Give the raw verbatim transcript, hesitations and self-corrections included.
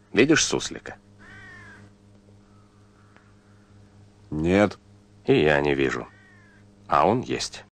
Видишь суслика? Нет. И я не вижу. А он есть.